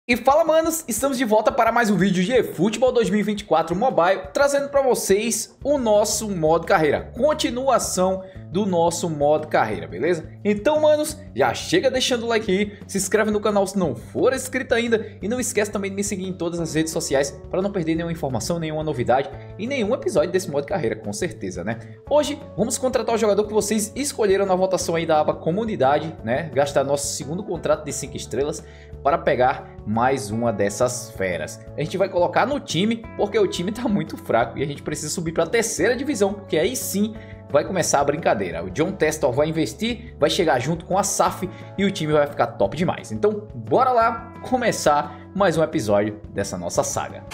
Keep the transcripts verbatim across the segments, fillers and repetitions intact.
E fala, manos, estamos de volta para mais um vídeo de eFootball dois mil e vinte e quatro Mobile, trazendo para vocês o nosso modo carreira, continuação do nosso modo carreira, beleza? Então, manos, já chega deixando o like aí, se inscreve no canal se não for inscrito ainda e não esquece também de me seguir em todas as redes sociais para não perder nenhuma informação, nenhuma novidade e nenhum episódio desse modo carreira, com certeza, né? Hoje vamos contratar o jogador que vocês escolheram na votação aí da aba comunidade, né? Gastar nosso segundo contrato de cinco estrelas para pegar mais uma dessas feras. A gente vai colocar no time, porque o time tá muito fraco e a gente precisa subir para a terceira divisão, porque aí sim vai começar a brincadeira. O John Testor vai investir, vai chegar junto com a S A F e o time vai ficar top demais. Então, bora lá começar mais um episódio dessa nossa saga.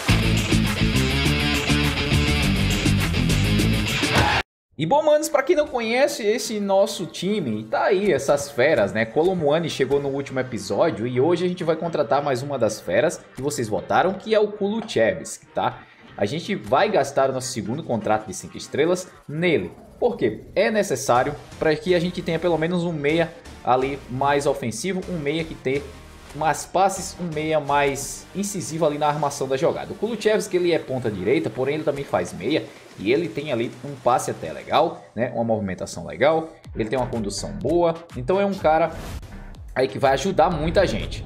E bom, manos, para quem não conhece esse nosso time, tá aí essas feras, né? Kolo Muani chegou no último episódio e hoje a gente vai contratar mais uma das feras que vocês votaram, que é o Kulusevski, tá? A gente vai gastar o nosso segundo contrato de cinco estrelas nele. Por quê? É necessário para que a gente tenha pelo menos um meia ali mais ofensivo, um meia que tenha mais passes, um meia mais incisivo ali na armação da jogada. O Kulusevski, ele é ponta direita, porém ele também faz meia e ele tem ali um passe até legal, né? Uma movimentação legal, ele tem uma condução boa, então é um cara aí que vai ajudar muita gente.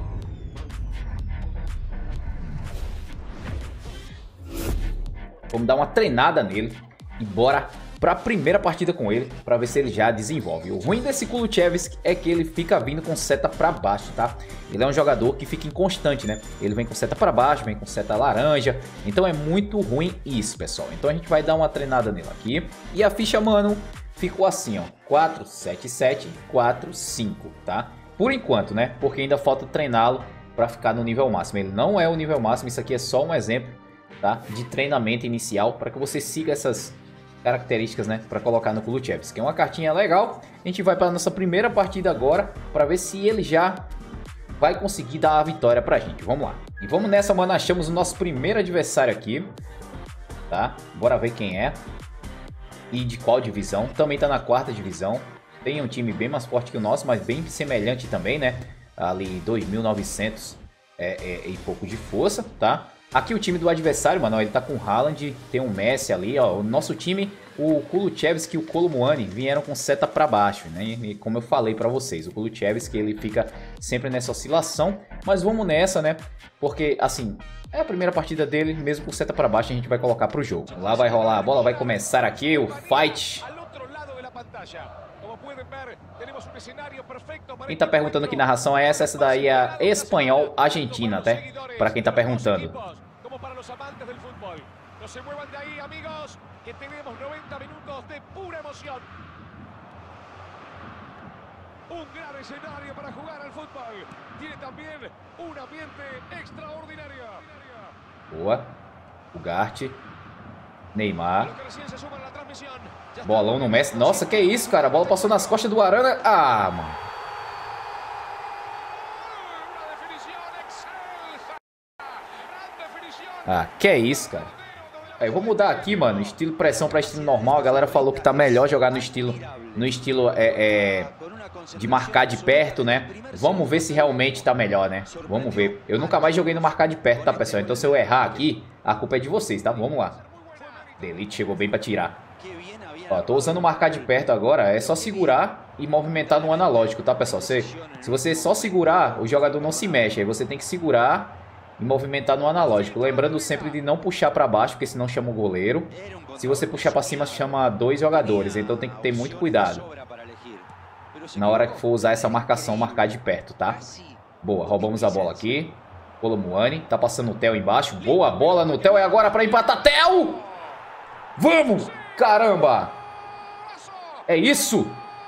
Vamos dar uma treinada nele e bora para a primeira partida com ele, para ver se ele já desenvolve. O ruim desse Kulusevski é que ele fica vindo com seta para baixo, tá? Ele é um jogador que fica inconstante, né? Ele vem com seta para baixo, vem com seta laranja, então é muito ruim isso, pessoal. Então a gente vai dar uma treinada nele aqui. E a ficha, mano, ficou assim, ó, quatro, sete, sete, quatro, cinco, tá? Por enquanto, né? Porque ainda falta treiná-lo para ficar no nível máximo. Ele não é o nível máximo, isso aqui é só um exemplo, tá? De treinamento inicial, para que você siga essas características, né, para colocar no Kulusevski. É uma cartinha legal. A gente vai para nossa primeira partida agora para ver se ele já vai conseguir dar a vitória pra gente. Vamos lá. E vamos nessa, mano. Achamos o nosso primeiro adversário aqui, tá? Bora ver quem é e de qual divisão. Também tá na quarta divisão. Tem um time bem mais forte que o nosso, mas bem semelhante também, né? Ali dois mil e novecentos é, é, e pouco de força, tá? Aqui o time do adversário, mano, ó, ele tá com o Haaland, tem um Messi ali, ó. O nosso time, o Kulusevski e o Kolo Muani vieram com seta pra baixo, né? E como eu falei pra vocês, o Kulusevski, ele fica sempre nessa oscilação. Mas vamos nessa, né? Porque, assim, é a primeira partida dele, mesmo com seta pra baixo, a gente vai colocar pro jogo. Lá vai rolar a bola, vai começar aqui o fight. Quem tá perguntando que narração é essa? Essa daí é a espanhol argentina, até, pra quem tá perguntando. Um grande cenário para jogar ao futebol. Tem também um ambiente extraordinário. Boa. O Gart. Neymar. Bolão no Messi. Nossa, que isso, cara. A bola passou nas costas do Arana. Ah, mano. Ah, que isso, cara. Aí, eu vou mudar aqui, mano. Estilo pressão para estilo normal. A galera falou que tá melhor jogar no estilo, no estilo é, é, de marcar de perto, né? Vamos ver se realmente tá melhor, né? Vamos ver. Eu nunca mais joguei no marcar de perto, tá, pessoal? Então, se eu errar aqui, a culpa é de vocês, tá? Vamos lá. Delete chegou bem pra tirar. Ó, tô usando o marcar de perto agora. É só segurar e movimentar no analógico, tá, pessoal? Se, se você só segurar, o jogador não se mexe. Aí você tem que segurar e movimentar no analógico. Lembrando sempre de não puxar pra baixo, porque senão chama o goleiro. Se você puxar pra cima, chama dois jogadores. Então tem que ter muito cuidado na hora que for usar essa marcação, marcar de perto, tá? Boa, roubamos a bola aqui. Kolo Muani, tá passando o Theo embaixo. Boa bola no Theo, é agora pra empatar. Theo! Vamos! Caramba! É isso!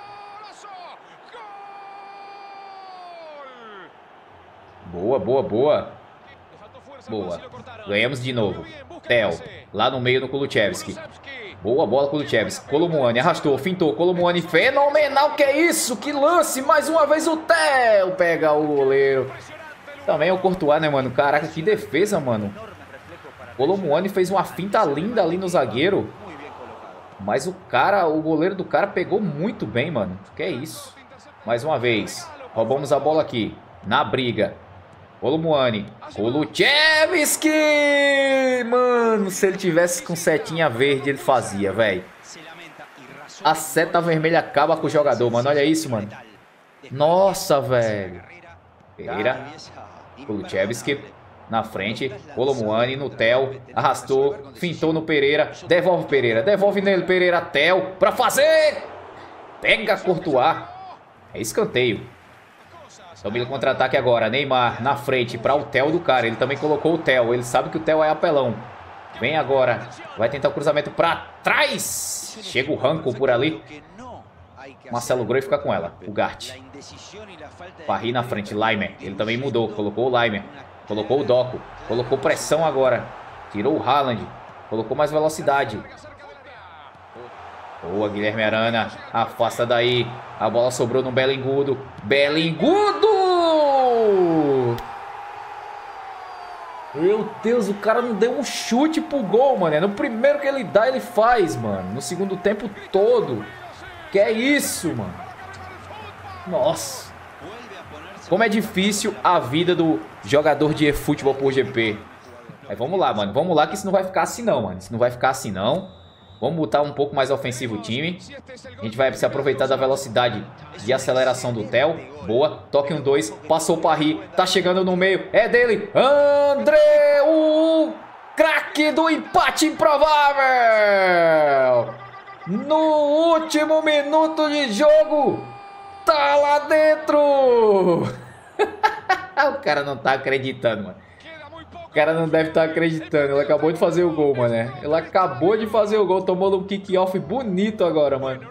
Boa, boa, boa. Boa. Ganhamos de novo. Theo, lá no meio do Kulusevski. Boa bola, Kulusevski. Kolo Muani arrastou, fintou. Kolo Muani, fenomenal. Que é isso? Que lance! Mais uma vez o Theo pega o goleiro. Também é o Courtois, né, mano? Caraca, que defesa, mano. Kolo Muani fez uma finta linda ali no zagueiro. Mas o cara, o goleiro do cara pegou muito bem, mano. Que é isso? Mais uma vez. Roubamos a bola aqui. Na briga. Kolomuani. Kulusevski! Mano, se ele tivesse com setinha verde, ele fazia, velho. A seta vermelha acaba com o jogador, mano. Olha isso, mano. Nossa, velho. Pereira. Kulusevski. Na frente. Kolomuani no Theo. Arrastou. Fintou no Pereira. Devolve Pereira. Devolve nele, Pereira. Theo. Pra fazer. Pega Courtois. É escanteio. Domina contra-ataque agora. Neymar na frente para o Theo do cara. Ele também colocou o Theo. Ele sabe que o Theo é apelão. Vem agora. Vai tentar o cruzamento para trás. Chega o Ranco por ali. Marcelo Groi fica com ela. O Gart. Parry na frente. Laimer. Ele também mudou. Colocou o Laimer. Colocou o Doku. Colocou pressão agora. Tirou o Haaland. Colocou mais velocidade. Boa, Guilherme Arana. Afasta daí. A bola sobrou no Belingudo. Belingudo! Meu Deus, o cara não deu um chute pro gol, mano. No primeiro que ele dá, ele faz, mano. No segundo tempo todo. Que é isso, mano. Nossa. Como é difícil a vida do jogador de eFootball por G P. Mas vamos lá, mano. Vamos lá que isso não vai ficar assim não, mano. Isso não vai ficar assim não. Vamos botar um pouco mais ofensivo o time. A gente vai se aproveitar da velocidade de aceleração do Theo. Boa. Toque um dois. Passou o Parry. Tá chegando no meio. É dele. André, o craque do empate improvável. No último minuto de jogo. Tá lá dentro. O cara não tá acreditando, mano. O cara não deve estar acreditando. Ele acabou de fazer o gol, mano. Ele acabou de fazer o gol. Tomou um kick-off bonito agora, mano.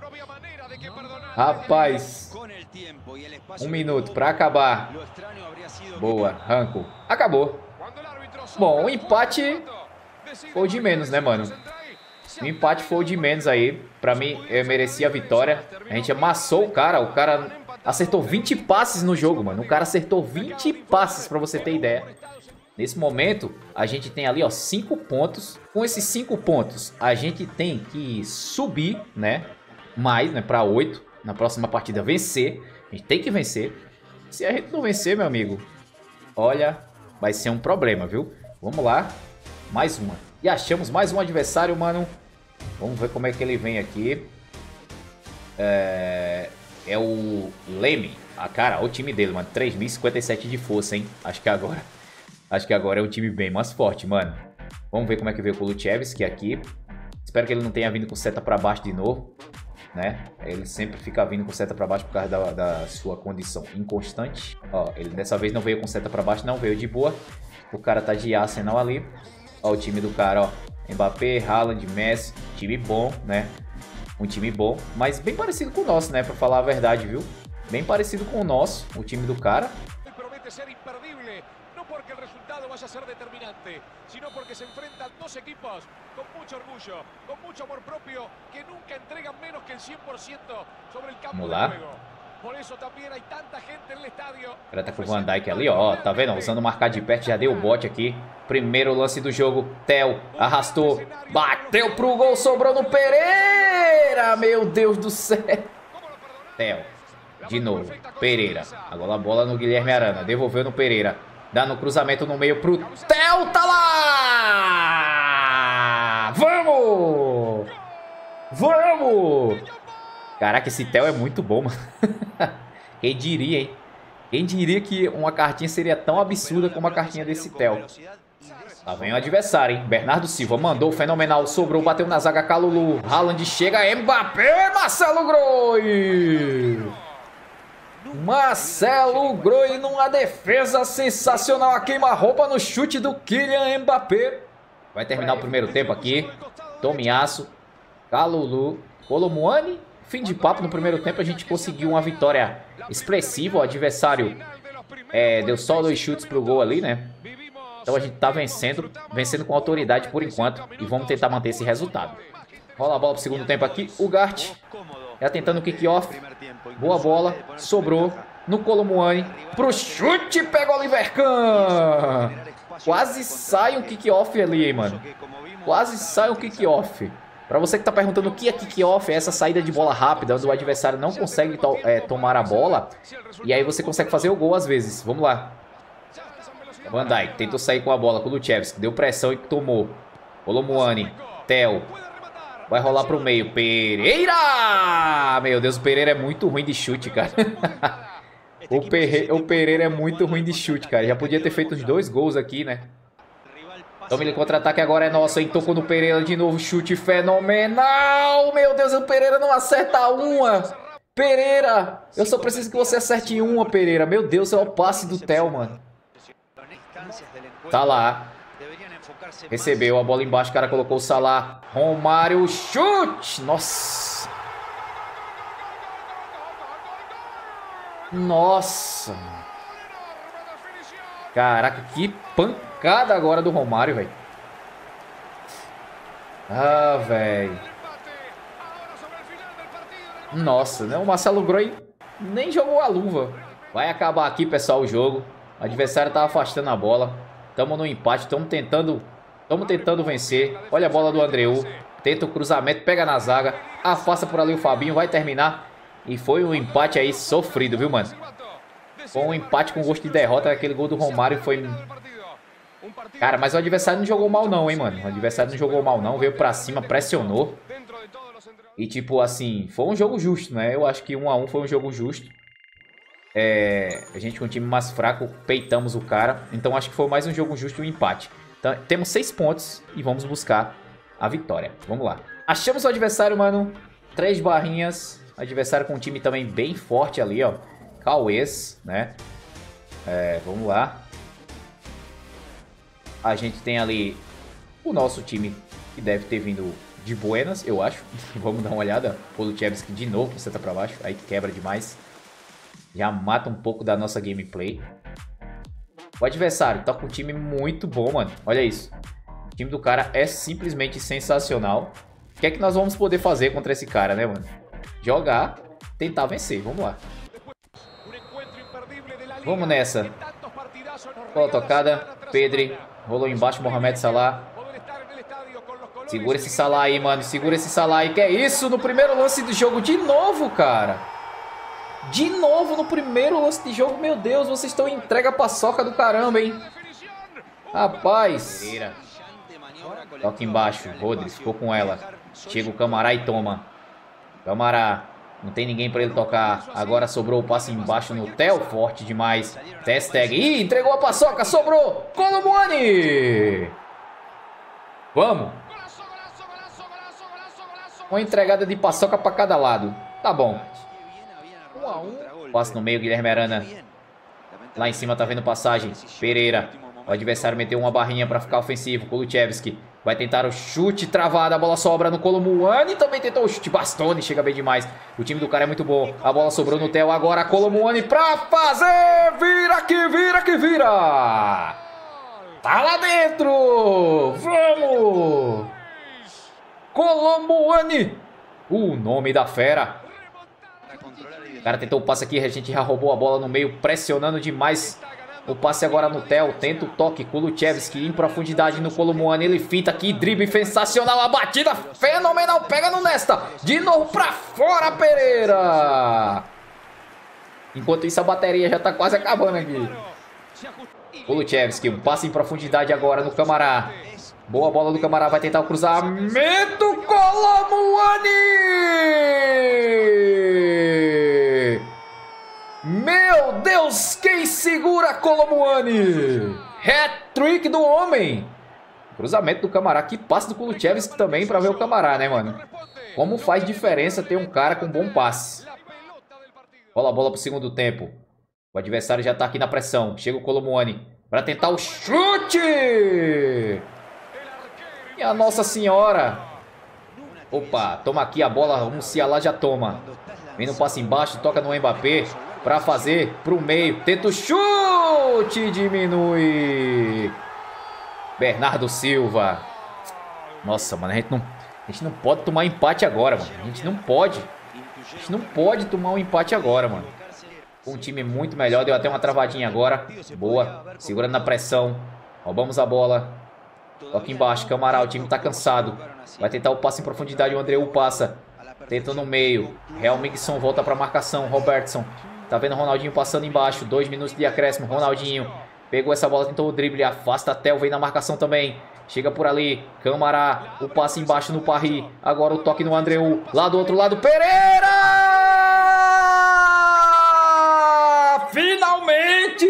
Rapaz. Um minuto pra acabar. Boa, Ranco. Acabou. Bom, o empate foi o de menos, né, mano? O empate foi o de menos aí. Pra mim, eu merecia a vitória. A gente amassou o cara. O cara acertou vinte passes no jogo, mano. O cara acertou vinte passes, pra você ter ideia. Nesse momento, a gente tem ali, ó, cinco pontos. Com esses cinco pontos, a gente tem que subir, né? Mais, né? Pra oito. Na próxima partida, vencer. A gente tem que vencer. Se a gente não vencer, meu amigo, olha, vai ser um problema, viu? Vamos lá. Mais uma. E achamos mais um adversário, mano. Vamos ver como é que ele vem aqui. É, é o Leme. Ah, cara, olha o time dele, mano. três mil e cinquenta e sete de força, hein? Acho que agora... Acho que agora é um time bem mais forte, mano. Vamos ver como é que veio o Kulusevski aqui. Espero que ele não tenha vindo com seta pra baixo de novo, né? Ele sempre fica vindo com seta pra baixo por causa da, da sua condição inconstante. Ó, ele dessa vez não veio com seta pra baixo, não. Veio de boa. O cara tá de Arsenal ali. Ó o time do cara, ó. Mbappé, Haaland, Messi. Time bom, né? Um time bom, mas bem parecido com o nosso, né? Pra falar a verdade, viu? Bem parecido com o nosso, o time do cara. Porque el resultado vaya a ser determinante, sino porque se enfrentan dos equipos con mucho orgullo, con mucho amor propio, que nunca entregan menos que el cien por ciento sobre el campo de juego. Por eso también hay tanta gente en el estadio. O cara tá com o Van Dijk ali, ó, tá vendo? Usando o marcar de perto, já deu o bote aqui. Primeiro lance do jogo, Theo arrastou, bateu pro gol, sobrou no Pereira, meu Deus do céu. Theo, de novo, Pereira, agora a bola no Guilherme Arana, devolveu no Pereira. Dá no cruzamento no meio pro Theo, tá lá! Vamos! Vamos! Caraca, esse Theo é muito bom, mano. Quem diria, hein? Quem diria que uma cartinha seria tão absurda como a cartinha desse Theo. Lá vem o adversário, hein? Bernardo Silva mandou, fenomenal, sobrou, bateu na zaga, Kalulu. Haaland chega, Mbappé, Marcelo Groi! Marcelo Groi numa defesa sensacional. A queima-roupa no chute do Kylian Mbappé. Vai terminar o primeiro tempo aqui. Tomiasso, Kalulu, Kolomuani. Fim de papo no primeiro tempo. A gente conseguiu uma vitória expressiva. O adversário é, deu só dois chutes pro gol ali, né? Então a gente tá vencendo. Vencendo com autoridade por enquanto. E vamos tentar manter esse resultado. Rola a bola pro segundo tempo aqui. O Gart já tentando o kick-off. Boa bola. Sobrou no Kolomuani. Pro chute. Pega o Oliver Kahn. Quase sai um kick-off ali, hein, mano. Quase sai um kick-off. Pra você que tá perguntando o que é kick-off, é essa saída de bola rápida, onde o adversário não consegue to é, tomar a bola. E aí você consegue fazer o gol às vezes. Vamos lá. Van Dijk tentou sair com a bola. Kulusevski deu pressão e tomou. Kolomuani. Theo. Vai rolar pro meio. Pereira! Meu Deus, o Pereira é muito ruim de chute, cara. o, Perre... o Pereira é muito ruim de chute, cara. Já podia ter feito os dois gols aqui, né? Toma ele contra-ataque agora é nosso, hein? Tocou no Pereira de novo. Chute fenomenal! Meu Deus, o Pereira não acerta uma! Pereira! Eu só preciso que você acerte uma, Pereira. Meu Deus, é o passe do Theo, mano. Tá lá. Recebeu a bola embaixo, o cara colocou o Salah. Romário, chute! Nossa! Nossa! Caraca, que pancada agora do Romário, velho. Ah, velho. Nossa, né? O Marcelo Groi nem jogou a luva. Vai acabar aqui, pessoal, o jogo. O adversário tá afastando a bola. Tamo no empate, tamo tentando... Estamos tentando vencer. Olha a bola do Andreu. Tenta o cruzamento, pega na zaga. Afasta por ali o Fabinho, vai terminar. E foi um empate aí sofrido, viu, mano? Foi um empate com gosto de derrota. Aquele gol do Romário foi... Cara, mas o adversário não jogou mal não, hein, mano? O adversário não jogou mal não. Veio pra cima, pressionou. E tipo, assim, foi um jogo justo, né? Eu acho que um a um foi um jogo justo. É... A gente com um time mais fraco, peitamos o cara. Então acho que foi mais um jogo justo e um empate. Então, temos seis pontos e vamos buscar a vitória. Vamos lá. Achamos o adversário, mano. Três barrinhas. Adversário com um time também bem forte ali, ó. Cauês, né? É, vamos lá. A gente tem ali o nosso time que deve ter vindo de buenas, eu acho. Vamos dar uma olhada. Kulusevski de novo, que senta pra baixo. Aí quebra demais. Já mata um pouco da nossa gameplay. O adversário tá com um time muito bom, mano. Olha isso. O time do cara é simplesmente sensacional. O que é que nós vamos poder fazer contra esse cara, né, mano? Jogar, tentar vencer. Vamos lá. Vamos nessa. Bola tocada. Pedri. Rolou embaixo, Mohamed Salah. Segura esse Salah aí, mano. Segura esse Salah aí. Que é isso? No primeiro lance do jogo. De novo, cara. De novo no primeiro lance de jogo. Meu Deus, vocês estão em entrega paçoca do caramba, hein? Rapaz. Toca embaixo. Rodri ficou com ela. Chega o Camará e toma. Camará. Não tem ninguém pra ele tocar. Agora sobrou o passe embaixo no Theo. Forte demais. Testeg. Ih, entregou a paçoca. Sobrou. Kolomuani. Vamos. Uma entregada de paçoca pra cada lado. Tá bom. Passe no meio, Guilherme Arana. Lá em cima tá vendo passagem. Pereira. O adversário meteu uma barrinha pra ficar ofensivo. Kulusevski vai tentar o chute travado. A bola sobra no Kolomuani. Também tentou o chute. Bastoni chega bem demais. O time do cara é muito bom. A bola sobrou no Theo. Agora Kolomuani pra fazer. Vira que vira que vira. Tá lá dentro. Vamos. Kolomuani. O nome da fera. O cara tentou o passe aqui, a gente já roubou a bola no meio, pressionando demais. O passe agora no Theo, tenta o toque, Kulusevski em profundidade no Kolomuani, ele finta aqui, drible sensacional, a batida fenomenal, pega no Nesta, de novo pra fora, Pereira. Enquanto isso a bateria já tá quase acabando aqui. Kulusevski, um passe em profundidade agora no Camará. Boa bola do Camará, vai tentar o cruzamento, Kolomuani! Meu Deus, quem segura Kolomuani? Hat-trick do homem. Cruzamento do Camará, que passe do Kulusevski também pra ver o Camará, né, mano? Como faz diferença ter um cara com bom passe. Rola a bola pro segundo tempo. O adversário já tá aqui na pressão. Chega o Kolomuani pra tentar o chute! E a Nossa Senhora. Opa, toma aqui a bola. O Musiala já toma. Vem no passe embaixo, toca no Mbappé. Pra fazer pro meio. Tenta o chute. Diminui. Bernardo Silva. Nossa, mano. A gente não, a gente não pode tomar empate agora, mano. A gente não pode. A gente não pode tomar um empate agora, mano. Com um time muito melhor. Deu até uma travadinha agora. Boa. Segurando na pressão. Roubamos a bola. Toca embaixo. Camará. O time tá cansado. Vai tentar o passe em profundidade. O Andreu passa. Tenta no meio. Real Migson volta pra marcação. Robertson. Tá vendo o Ronaldinho passando embaixo. Dois minutos de acréscimo. Ronaldinho. Pegou essa bola, tentou o drible, afasta a Theo, vem na marcação também. Chega por ali, Camará, o passe embaixo no Parry. Agora o toque no Andreu, lá do outro lado, Pereira! Finalmente!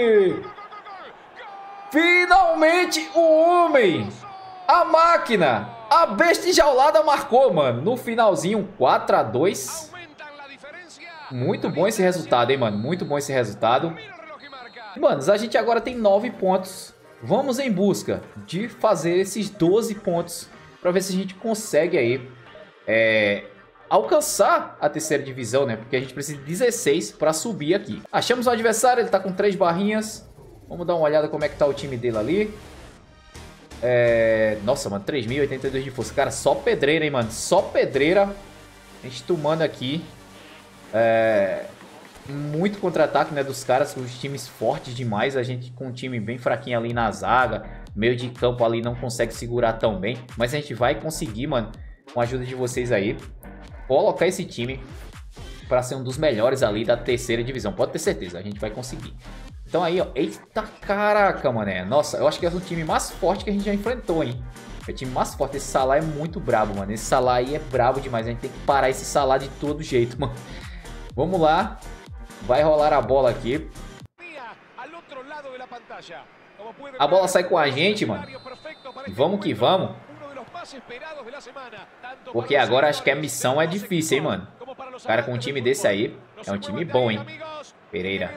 Finalmente o homem, a máquina, a besta enjaulada marcou, mano. No finalzinho, quatro a dois. Muito bom esse resultado, hein, mano. Muito bom esse resultado. Manos, a gente agora tem nove pontos. Vamos em busca de fazer esses doze pontos para ver se a gente consegue aí é, alcançar a terceira divisão, né? Porque a gente precisa de dezesseis para subir aqui. Achamos o adversário, ele tá com três barrinhas. Vamos dar uma olhada como é que tá o time dele ali. É... Nossa, mano, três mil e oitenta e dois de força. Cara, só pedreira, hein, mano. Só pedreira. A gente tomando aqui. É... Muito contra-ataque, né, dos caras, os times fortes demais. A gente com um time bem fraquinho ali na zaga, meio de campo ali não consegue segurar tão bem. Mas a gente vai conseguir, mano, com a ajuda de vocês aí, colocar esse time para ser um dos melhores ali da terceira divisão. Pode ter certeza, a gente vai conseguir. Então aí, ó, eita caraca, mané. Nossa, eu acho que é o time mais forte que a gente já enfrentou, hein. É o time mais forte. Esse Salah é muito brabo, mano. Esse Salah aí é brabo demais. A gente tem que parar esse Salah de todo jeito, mano. Vamos lá. Vai rolar a bola aqui. A bola sai com a gente, mano. Vamos que vamos. Porque agora acho que a missão é difícil, hein, mano. O cara com um time desse aí é um time bom, hein. Pereira.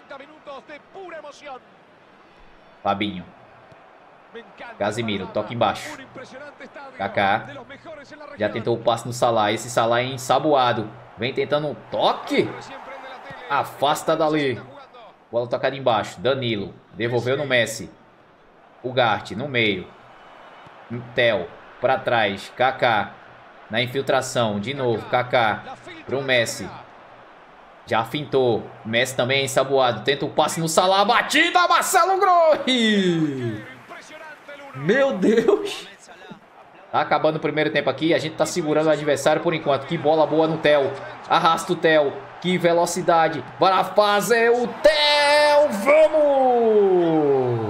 Fabinho. Casimiro, toque embaixo. Kaká. Já tentou o passe no Salah. Esse Salah é ensaboado. Vem tentando um toque. Afasta dali. Bola tocada embaixo. Danilo. Devolveu no Messi. Ugarte no meio. Theo. Pra trás. Kaká. Na infiltração. De novo. Kaká. Pro Messi. Já fintou. Messi também é ensaboado. Tenta o passe no Salah. Batida. Marcelo Groi. Meu Deus. Tá acabando o primeiro tempo aqui. A gente tá segurando o adversário por enquanto. Que bola boa no Theo. Arrasta o Theo. Que velocidade. Para fazer o Theo. Vamos.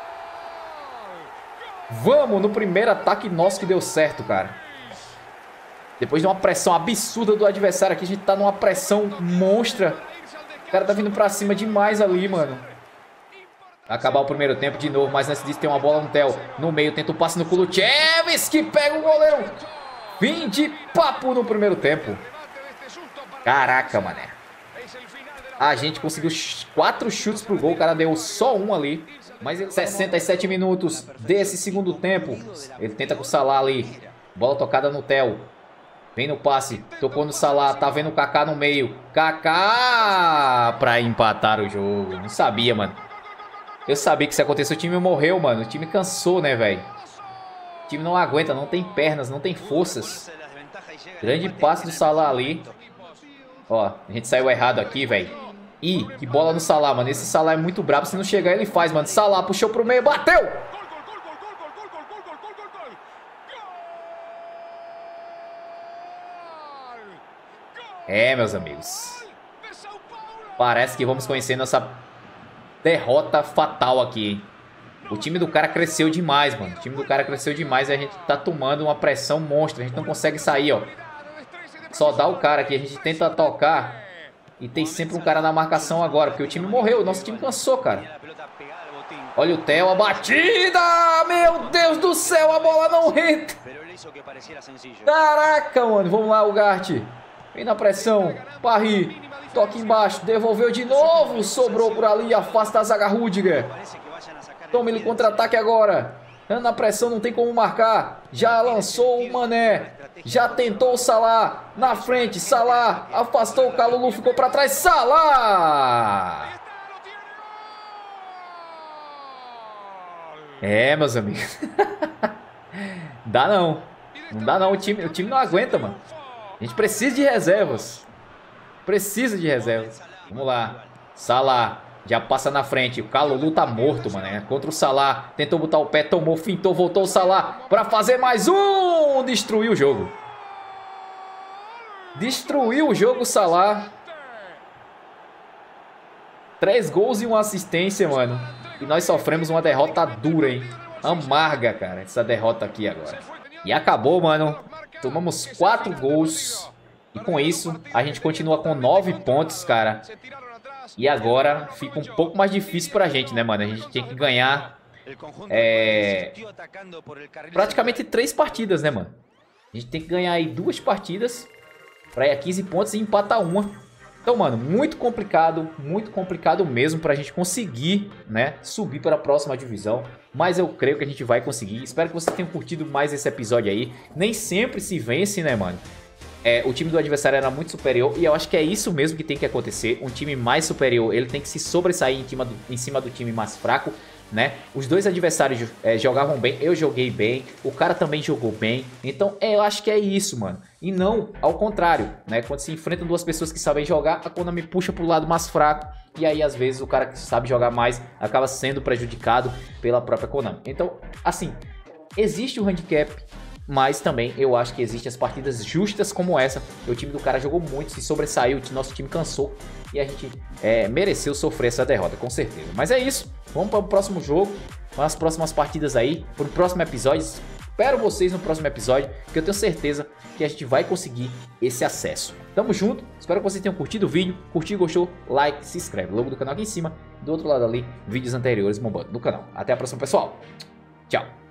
Vamos no primeiro ataque nosso que deu certo, cara. Depois de uma pressão absurda do adversário aqui. A gente tá numa pressão monstra. O cara tá vindo pra cima demais ali, mano. Acabar o primeiro tempo de novo, mas antes disso tem uma bola no Theo. No meio, tenta o passe no Kulusevski, que pega o goleiro. Fim de papo no primeiro tempo. Caraca, mané. A gente conseguiu quatro chutes pro gol, o cara deu só um ali. Mas ele... sessenta e sete minutos desse segundo tempo. Ele tenta com o Salah ali. Bola tocada no Theo. Vem no passe, tocou no Salah, tá vendo o Kaká no meio. Kaká pra empatar o jogo. Não sabia, mano. Eu sabia que isso ia acontecer. O time morreu, mano. O time cansou, né, velho? O time não aguenta, não tem pernas, não tem forças. Grande passe do Salah ali. Ó, a gente saiu errado aqui, velho. Ih, que bola no Salah, mano. Esse Salah é muito brabo. Se não chegar, ele faz, mano. Salah puxou pro meio, bateu! É, meus amigos. Parece que vamos conhecendo essa derrota fatal aqui, hein? O time do cara cresceu demais, mano. O time do cara cresceu demais e a gente tá tomando uma pressão monstra. A gente não consegue sair, ó. Só dá o cara aqui. A gente tenta tocar e tem sempre um cara na marcação agora, porque o time morreu. O nosso time cansou, cara. Olha o Theo, a batida! Meu Deus do céu, a bola não entra. Caraca, mano. Vamos lá, Ugarte. Vem na pressão. Parry. Toque embaixo. Devolveu de novo. Sobrou por ali. Afasta a zaga Rudiger. Toma ele contra-ataque agora. Na pressão, não tem como marcar. Já lançou o Mané. Já tentou o Salah. Na frente, Salah. Afastou o Kalulu. Ficou pra trás. Salah. É, meus amigos. Dá não. Não dá não. O time, o time não aguenta, mano. A gente precisa de reservas. Precisa de reservas. Vamos lá. Salah. Já passa na frente. O Kalulu tá morto, mano. É contra o Salah. Tentou botar o pé. Tomou, fintou. Voltou o Salah. Pra fazer mais um. Destruiu o jogo. Destruiu o jogo, Salah. Três gols e uma assistência, mano. E nós sofremos uma derrota dura, hein? Amarga, cara, essa derrota aqui agora. E acabou, mano. Tomamos quatro gols. E com isso, a gente continua com nove pontos, cara. E agora fica um pouco mais difícil pra gente, né, mano? A gente tem que ganhar é, praticamente três partidas, né, mano? A gente tem que ganhar aí duas partidas pra ir a quinze pontos e empatar uma. Então, mano, muito complicado, muito complicado mesmo pra gente conseguir, né, subir para a próxima divisão. Mas eu creio que a gente vai conseguir. Espero que vocês tenham curtido mais esse episódio aí. Nem sempre se vence, né, mano? É, o time do adversário era muito superior e eu acho que é isso mesmo que tem que acontecer. Um time mais superior, ele tem que se sobressair em cima do, em cima do time mais fraco, né? Os dois adversários é, jogavam bem, eu joguei bem, o cara também jogou bem. Então é, eu acho que é isso, mano. E não ao contrário, né? Quando se enfrentam duas pessoas que sabem jogar, a Konami puxa pro lado mais fraco. E aí às vezes o cara que sabe jogar mais acaba sendo prejudicado pela própria Konami. Então, assim, existe o handicap, mas também eu acho que existem as partidas justas como essa. O time do cara jogou muito, se sobressaiu, o nosso time cansou e a gente é, mereceu sofrer essa derrota, com certeza. Mas é isso, vamos para o próximo jogo, para as próximas partidas aí, para o próximo episódio. Espero vocês no próximo episódio, que eu tenho certeza que a gente vai conseguir esse acesso. Tamo junto, espero que vocês tenham curtido o vídeo. Curtiu, gostou? Like, se inscreve. Logo do canal aqui em cima, do outro lado ali, vídeos anteriores bombando no canal. Até a próxima, pessoal. Tchau.